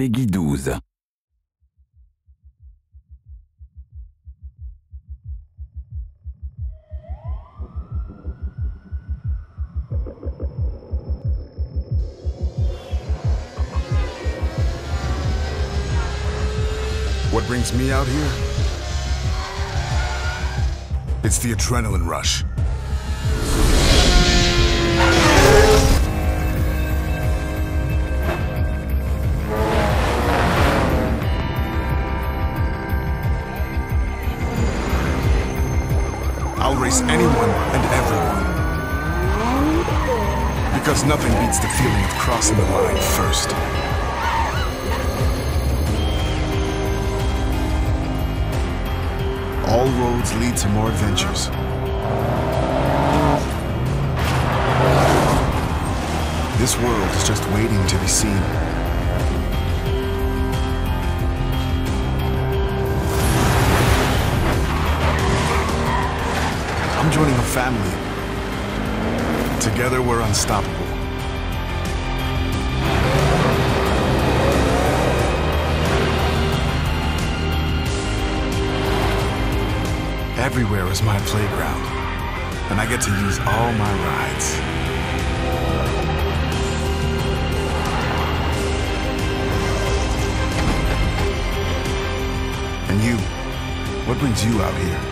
Peggy 12. What brings me out here? It's the adrenaline rush. I'll race anyone and everyone. Because nothing beats the feeling of crossing the line first. All roads lead to more adventures. This world is just waiting to be seen. I'm joining a family. Together we're unstoppable. Everywhere is my playground, and I get to use all my rides. And you, what brings you out here?